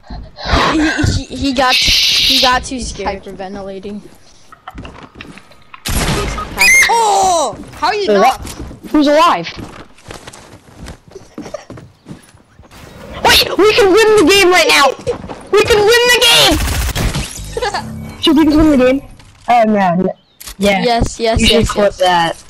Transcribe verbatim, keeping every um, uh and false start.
he, he, he got he got too scared for ventilating. Oh! How are you Wait, not? Who's alive? Wait, we can win the game right now! We can win the game! Should we win the game? Oh no, no. Yeah. Yes, yes, You yes, should clip yes. that.